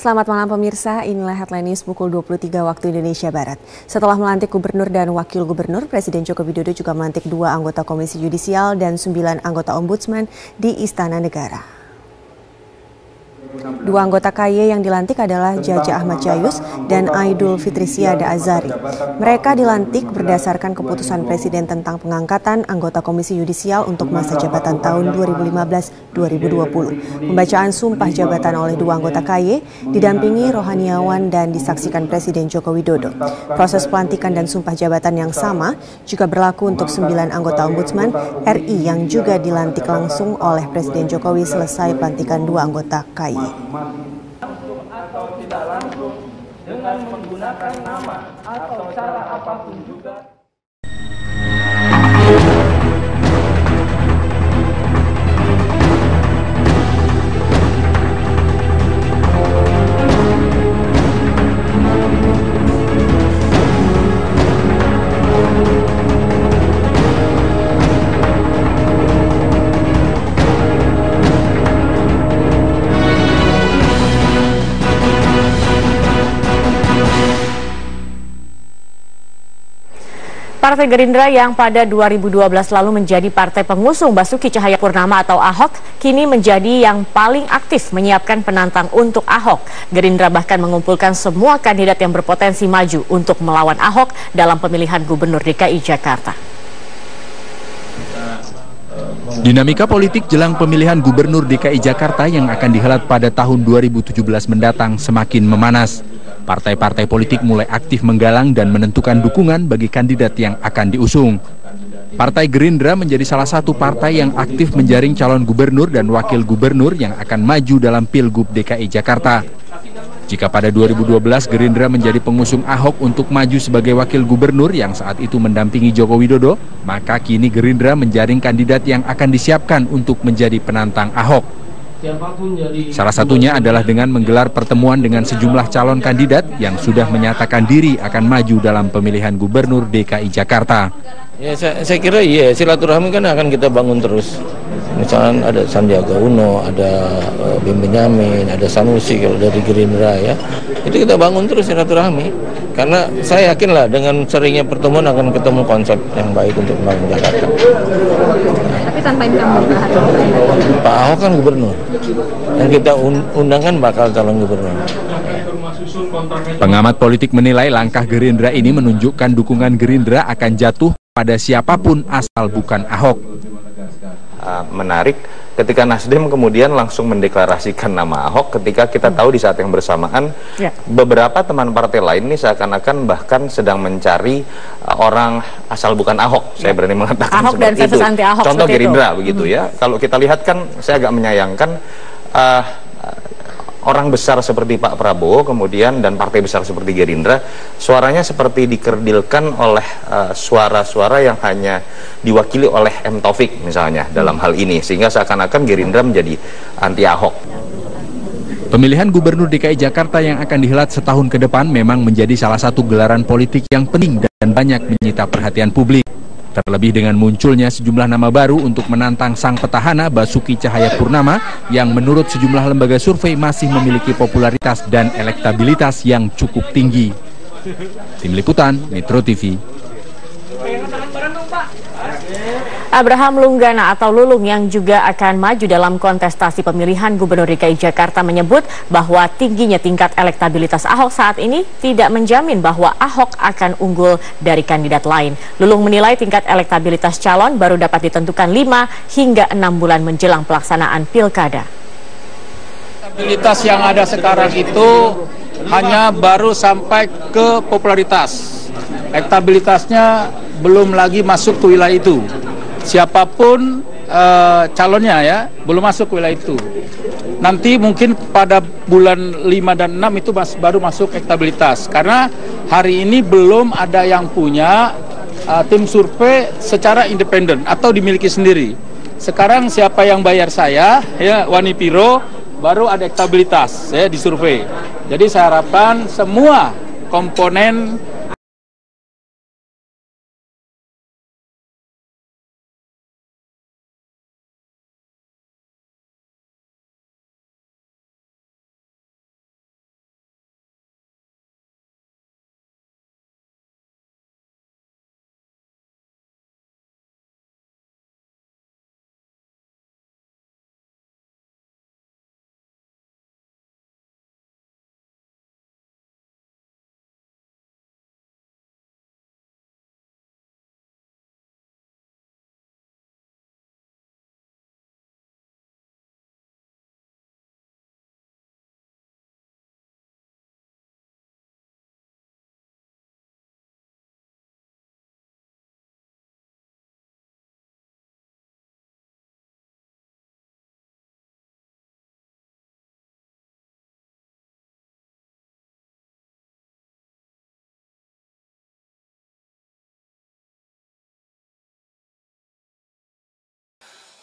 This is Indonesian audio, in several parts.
Selamat malam pemirsa, inilah headline news pukul 23 waktu Indonesia Barat. Setelah melantik gubernur dan wakil gubernur, Presiden Joko Widodo juga melantik 2 anggota Komisi Yudisial dan 9 anggota Ombudsman di Istana Negara. 2 anggota KY yang dilantik adalah Jaja Ahmad Jayus dan Aidul Fitrisiada Azari. Mereka dilantik berdasarkan keputusan Presiden tentang pengangkatan anggota Komisi Yudisial untuk masa jabatan tahun 2015-2020. Pembacaan sumpah jabatan oleh 2 anggota KY didampingi rohaniawan dan disaksikan Presiden Joko Widodo. Proses pelantikan dan sumpah jabatan yang sama juga berlaku untuk 9 anggota Ombudsman RI yang juga dilantik langsung oleh Presiden Jokowi selesai pelantikan 2 anggota KY. Langsung atau tidak langsung dengan menggunakan nama atau cara apapun juga. Partai Gerindra yang pada 2012 lalu menjadi partai pengusung Basuki Cahayapurnama atau Ahok, kini menjadi yang paling aktif menyiapkan penantang untuk Ahok. Gerindra bahkan mengumpulkan semua kandidat yang berpotensi maju untuk melawan Ahok dalam pemilihan Gubernur DKI Jakarta. Dinamika politik jelang pemilihan Gubernur DKI Jakarta yang akan dihelat pada tahun 2017 mendatang semakin memanas. Partai-partai politik mulai aktif menggalang dan menentukan dukungan bagi kandidat yang akan diusung. Partai Gerindra menjadi salah satu partai yang aktif menjaring calon gubernur dan wakil gubernur yang akan maju dalam Pilgub DKI Jakarta. Jika pada 2012 Gerindra menjadi pengusung Ahok untuk maju sebagai wakil gubernur yang saat itu mendampingi Joko Widodo, maka kini Gerindra menjaring kandidat yang akan disiapkan untuk menjadi penantang Ahok. Salah satunya adalah dengan menggelar pertemuan dengan sejumlah calon kandidat yang sudah menyatakan diri akan maju dalam pemilihan Gubernur DKI Jakarta. Ya, saya kira iya, silaturahmi kan akan kita bangun terus. Misalnya ada Sandiaga Uno, ada Bim Benyamin, ada Sanusi kalau dari Gerindra ya. Itu kita bangun terus silaturahmi. Karena saya yakin lah dengan seringnya pertemuan akan ketemu konsep yang baik untuk membangun Jakarta. Tapi tanpa incumbent Pak Ahok kan gubernur. Yang kita undangkan bakal calon gubernur. Pengamat politik menilai langkah Gerindra ini menunjukkan dukungan Gerindra akan jatuh pada siapapun asal bukan Ahok. Menarik ketika Nasdem kemudian langsung mendeklarasikan nama Ahok ketika kita tahu di saat yang bersamaan beberapa teman partai lain ini seakan-akan bahkan sedang mencari orang asal bukan Ahok. Saya berani mengatakan Ahok seperti dan itu. Ahok Contoh Gerindra itu. begitu ya. Kalau kita lihat kan saya agak menyayangkan orang besar seperti Pak Prabowo kemudian dan partai besar seperti Gerindra suaranya seperti dikerdilkan oleh suara-suara yang hanya diwakili oleh M. Taufik misalnya dalam hal ini, sehingga seakan-akan Gerindra menjadi anti Ahok. Pemilihan Gubernur DKI Jakarta yang akan dihelat setahun ke depan memang menjadi salah satu gelaran politik yang penting dan banyak menyita perhatian publik. Terlebih dengan munculnya sejumlah nama baru untuk menantang sang petahana Basuki Cahayapurnama yang menurut sejumlah lembaga survei masih memiliki popularitas dan elektabilitas yang cukup tinggi. Tim Liputan, Metro TV. Abraham Lunggana atau Lulung yang juga akan maju dalam kontestasi pemilihan Gubernur DKI Jakarta menyebut bahwa tingginya tingkat elektabilitas Ahok saat ini tidak menjamin bahwa Ahok akan unggul dari kandidat lain. Lulung menilai tingkat elektabilitas calon baru dapat ditentukan 5 hingga 6 bulan menjelang pelaksanaan pilkada. Elektabilitas yang ada sekarang itu hanya baru sampai ke popularitas. Elektabilitasnya belum lagi masuk ke wilayah itu. Siapapun calonnya ya belum masuk ke wilayah itu. Nanti mungkin pada bulan 5 dan 6 itu baru masuk elektabilitas. Karena hari ini belum ada yang punya tim survei secara independen atau dimiliki sendiri. Sekarang siapa yang bayar saya ya Wanipiro baru ada elektabilitas ya di survei. Jadi saya harapkan semua komponen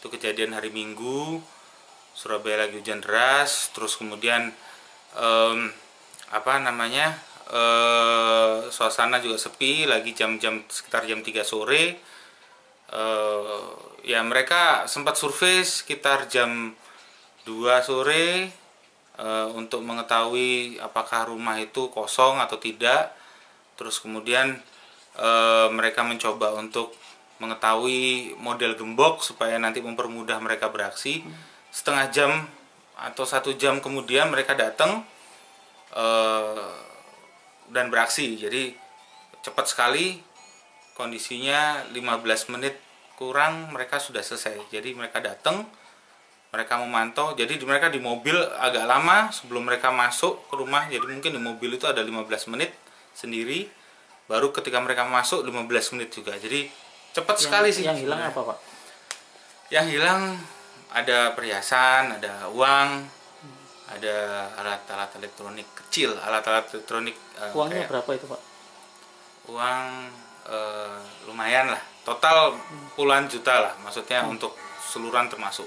itu kejadian hari Minggu, Surabaya lagi hujan deras, terus kemudian suasana juga sepi, lagi sekitar jam 3 sore. Ya mereka sempat survei sekitar jam 2 sore untuk mengetahui apakah rumah itu kosong atau tidak. Terus kemudian mereka mencoba untuk mengetahui model gembok supaya nanti mempermudah mereka beraksi. Setengah jam atau 1 jam kemudian mereka datang dan beraksi. Jadi cepat sekali, kondisinya 15 menit kurang mereka sudah selesai. Jadi mereka datang, mereka memantau. Jadi mereka di mobil agak lama sebelum mereka masuk ke rumah. Jadi mungkin di mobil itu ada 15 menit sendiri. Baru ketika mereka masuk 15 menit juga. Jadi cepat sekali sih. Yang hilang apa, Pak? Yang hilang ada perhiasan, ada uang, ada alat-alat elektronik kecil, alat-alat elektronik. Uangnya berapa itu, Pak? Uang lumayan lah, total puluhan juta lah, maksudnya untuk seluruhan termasuk.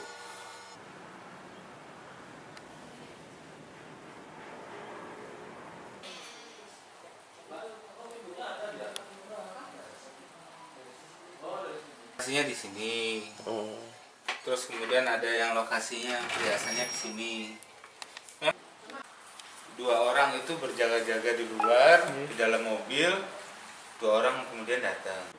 Lokasinya di sini. Terus kemudian ada yang lokasinya biasanya di sini. 2 orang itu berjaga-jaga di luar, di dalam mobil. 2 orang kemudian datang.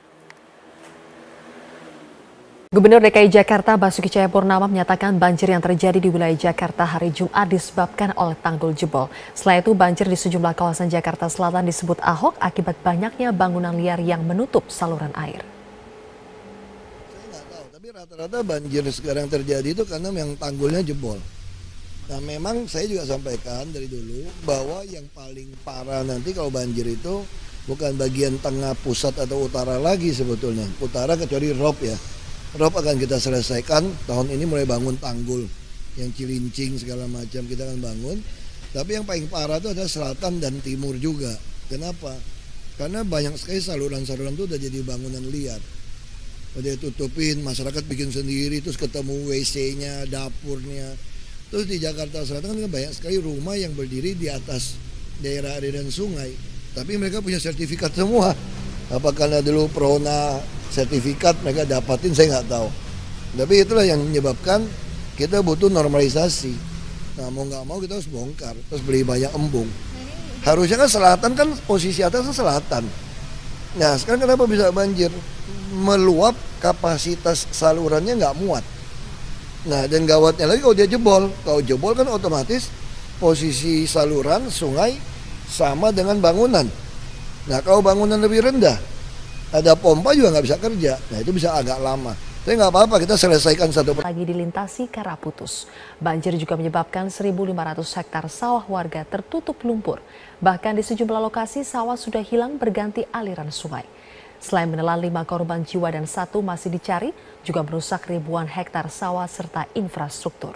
Gubernur DKI Jakarta Basuki Cahayapurnama menyatakan banjir yang terjadi di wilayah Jakarta hari Jumat disebabkan oleh tanggul jebol. Selain itu, banjir di sejumlah kawasan Jakarta Selatan disebut Ahok akibat banyaknya bangunan liar yang menutup saluran air. Saya nggak tahu, tapi rata-rata banjir sekarang terjadi itu karena yang tanggulnya jebol. Nah, memang saya juga sampaikan dari dulu bahwa yang paling parah nanti kalau banjir itu bukan bagian tengah, pusat atau utara lagi sebetulnya. Utara kecuali Rob ya. Rob akan kita selesaikan tahun ini, mulai bangun tanggul yang Cilincing segala macam kita akan bangun. Tapi yang paling parah itu adalah selatan dan timur juga. Kenapa? Karena banyak sekali saluran-saluran itu udah jadi bangunan liar. Udah ditutupin, masyarakat bikin sendiri, terus ketemu WC-nya, dapurnya. Terus di Jakarta Selatan kan banyak sekali rumah yang berdiri di atas daerah aliran sungai. Tapi mereka punya sertifikat semua. Apakah dulu Prona sertifikat mereka dapatin, saya nggak tahu. Tapi itulah yang menyebabkan kita butuh normalisasi. Nah, mau nggak mau kita harus bongkar, terus beli banyak embung. Harusnya kan selatan, kan posisi atas selatan. Nah, sekarang kenapa bisa banjir? Meluap, kapasitas salurannya nggak muat. Nah, dan gawatnya lagi kalau dia jebol. Kalau jebol kan otomatis posisi saluran sungai sama dengan bangunan. Nah, kalau bangunan lebih rendah, ada pompa juga nggak bisa kerja. Nah, itu bisa agak lama. Tapi nggak apa-apa, kita selesaikan satu persatu. Lagi dilintasi Karaputus. Banjir juga menyebabkan 1.500 hektar sawah warga tertutup lumpur. Bahkan di sejumlah lokasi sawah sudah hilang berganti aliran sungai. Selain menelan 5 korban jiwa dan 1 masih dicari, juga merusak ribuan hektar sawah serta infrastruktur.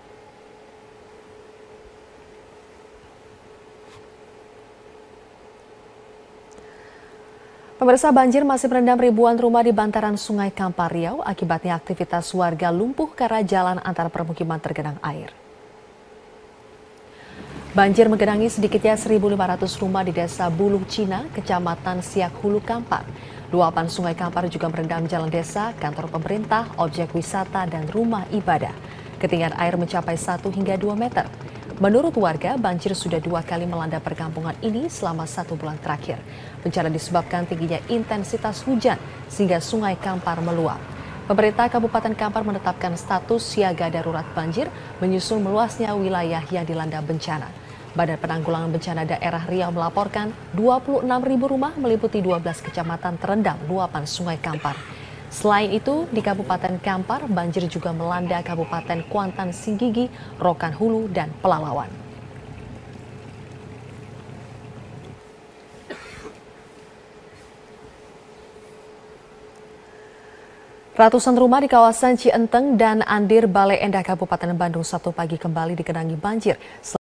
Pemirsa, banjir masih merendam ribuan rumah di bantaran Sungai Kampar Riau. Akibatnya aktivitas warga lumpuh karena jalan antar permukiman tergenang air. Banjir menggenangi sedikitnya 1.500 rumah di Desa Buluh Cina, Kecamatan Siak Hulu Kampar. Luapan Sungai Kampar juga merendam jalan desa, kantor pemerintah, objek wisata, dan rumah ibadah. Ketinggian air mencapai 1 hingga 2 meter. Menurut warga, banjir sudah 2 kali melanda perkampungan ini selama 1 bulan terakhir. Bencana disebabkan tingginya intensitas hujan sehingga Sungai Kampar meluap. Pemerintah Kabupaten Kampar menetapkan status siaga darurat banjir menyusul meluasnya wilayah yang dilanda bencana. Badan Penanggulangan Bencana Daerah Riau melaporkan 26.000 rumah meliputi 12 kecamatan terendam luapan Sungai Kampar. Selain itu, di Kabupaten Kampar, banjir juga melanda Kabupaten Kuantan Singgigi, Rokan Hulu, dan Pelalawan. Ratusan rumah di kawasan Cienteng dan Andir, Bale Endah, Kabupaten Bandung, Sabtu pagi kembali digenangi banjir.